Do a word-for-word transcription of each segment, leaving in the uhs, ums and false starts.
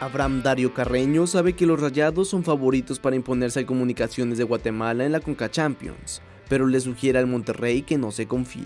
Abraham Darío Carreño sabe que los Rayados son favoritos para imponerse al Comunicaciones de Guatemala en la Conca Champions, pero le sugiere al Monterrey que no se confíe.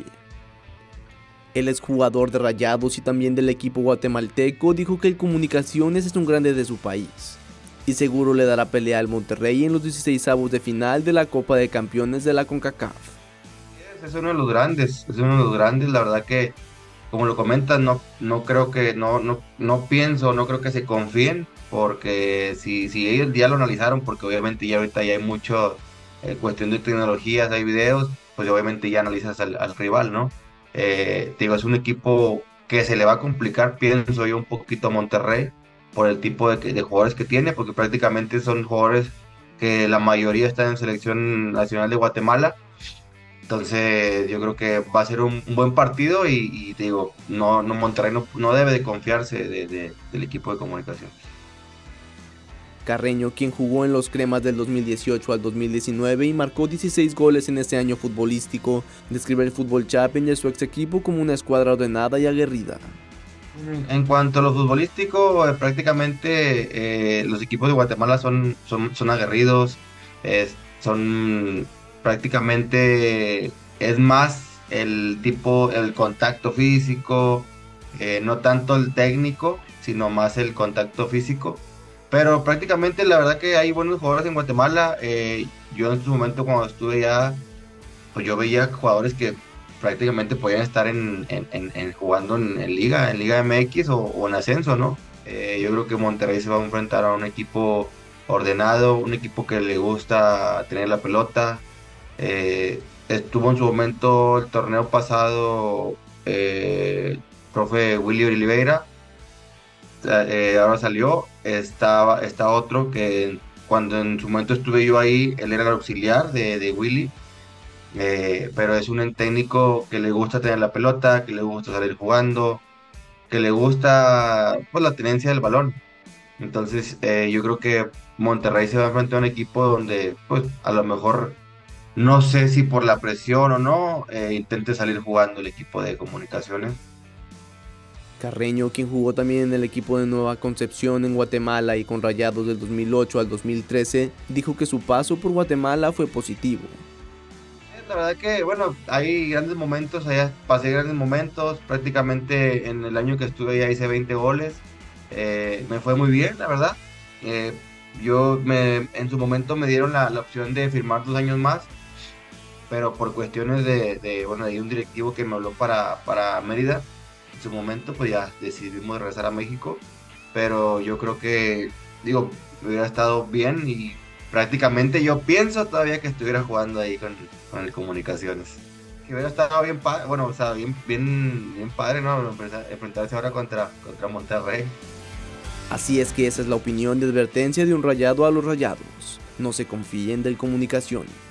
El exjugador de Rayados y también del equipo guatemalteco dijo que el Comunicaciones es un grande de su país y seguro le dará pelea al Monterrey en los dieciseisavos de final de la Copa de Campeones de la CONCACAF. Es uno de los grandes, es uno de los grandes, la verdad que, como lo comentas, no, no creo que, no, no, no pienso, no creo que se confíen, porque si, si ellos ya lo analizaron, porque obviamente ya ahorita ya hay mucho eh, cuestión de tecnologías, hay videos, pues obviamente ya analizas al, al rival, ¿no? Eh, te digo, es un equipo que se le va a complicar, pienso yo, un poquito a Monterrey, por el tipo de, de jugadores que tiene, porque prácticamente son jugadores que la mayoría están en selección nacional de Guatemala. Entonces yo creo que va a ser un, un buen partido y, y te digo, no, no Monterrey no, no debe de confiarse de, de- del equipo de comunicación. Carreño, quien jugó en los Cremas del dos mil dieciocho al dos mil diecinueve y marcó dieciséis goles en este año futbolístico, describe el Fútbol Chapen y a su ex equipo como una escuadra ordenada y aguerrida. En cuanto a lo futbolístico, eh, prácticamente eh, los equipos de Guatemala son, son, son aguerridos, es- son prácticamente, es más el tipo, el contacto físico, eh, no tanto el técnico, sino más el contacto físico. Pero prácticamente la verdad que hay buenos jugadores en Guatemala. eh, yo en su momento cuando estuve ya, pues yo veía jugadores que prácticamente podían estar en, en- en- en jugando en, en liga, en Liga M X o, o en ascenso, ¿no? Eh, yo creo que Monterrey se va a enfrentar a un equipo ordenado, un equipo que le gusta tener la pelota. Eh, estuvo en su momento el torneo pasado, eh, profe Willy Oliveira, eh, ahora salió. Estaba, está otro que cuando en su momento estuve yo ahí, él era el auxiliar de, de Willy, eh, pero es un técnico que le gusta tener la pelota, que le gusta salir jugando, que le gusta pues, la tenencia del balón. Entonces, eh, yo creo que Monterrey se va a enfrentar a un equipo donde, pues, a lo mejor, no sé si por la presión o no, eh, intente salir jugando el equipo de comunicaciones. Carreño, quien jugó también en el equipo de Nueva Concepción en Guatemala y con Rayados del dos mil ocho al dos mil trece, dijo que su paso por Guatemala fue positivo. La verdad que, bueno, hay grandes momentos, allá pasé grandes momentos, prácticamente en el año que estuve allá hice veinte goles. Eh, me fue muy bien, la verdad. Eh, yo me, en su momento me dieron la, la opción de firmar dos años más, pero por cuestiones de, de, bueno, hay un directivo que me habló para, para Mérida, en su momento pues ya decidimos regresar a México, pero yo creo que, digo, hubiera estado bien y prácticamente yo pienso todavía que estuviera jugando ahí con, con el Comunicaciones. Que hubiera estado bien padre, bueno, o sea, bien, bien, bien padre, ¿no? Enfrentarse ahora contra, contra Monterrey. Así es que esa es la opinión de advertencia de un rayado a los Rayados. No se confíen del Comunicaciones.